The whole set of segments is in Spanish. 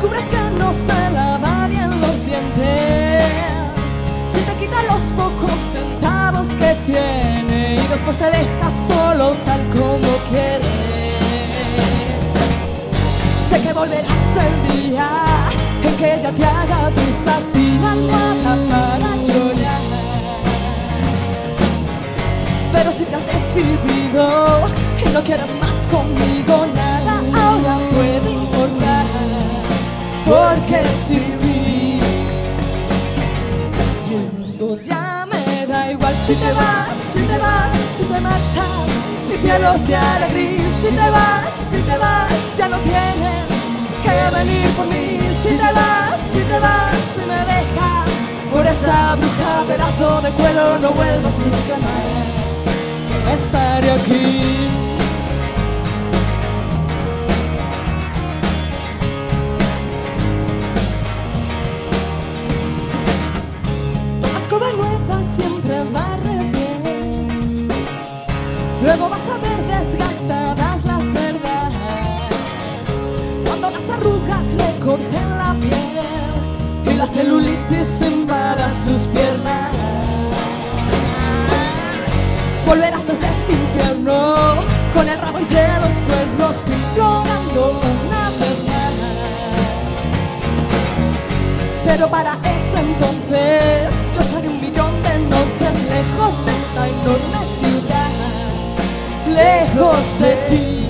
descubres que no se lava bien los dientes, si te quita los pocos centavos que tiene y después te deja solo tal como quieres. Sé que volverás el día en que ella te haga tu fácil almohada para llorar, pero si te has decidido y no quieres más conmigo, nada ahora puede importar, porque sin ti el mundo ya me da igual. Si te vas, si te vas, si te marchas, mi cielo se hará gris. Si te vas, ya no tienes que venir por mí. Si te vas, si me dejas por esa bruja, pedazo de cuero, no vuelvas nunca más. Estaré aquí. La escoba nueva siempre barre bien, luego vas a ver desgastadas las cerdas cuando las arrugas le corten la piel y la celulitis invada sus piernas. Volverás desde ese infierno con el rabo entre los cuernos, implorando una verdad. Pero para ese entonces yo estaré 1.000.000 de noches lejos de esta enorme ciudad, lejos de ti.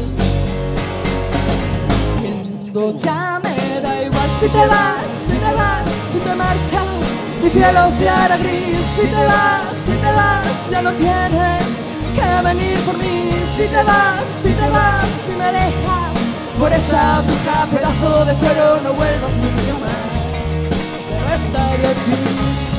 Y el mundo ya me da igual. Si te vas, si te vas, si te marchas, mi cielo se hará gris. Si te vas, ya no tienes que venir por mí. Si te vas, si me dejas por esa bruja, pedazo de cuero, no vuelvas nunca más. Pero estaré aquí.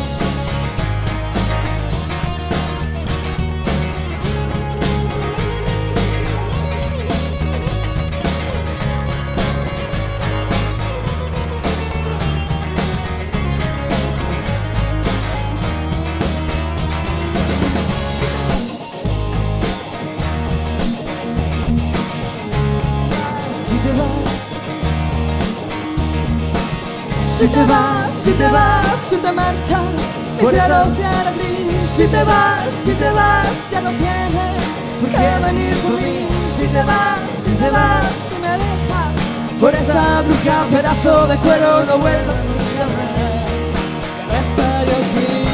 Si te vas, si te vas, si te marchas, mi cielo se hará gris. Si te vas, ya no tienes que venir por mí. Si te vas, si me dejas por esa bruja, pedazo de cuero, no vuelvas nunca más. Estaré aquí.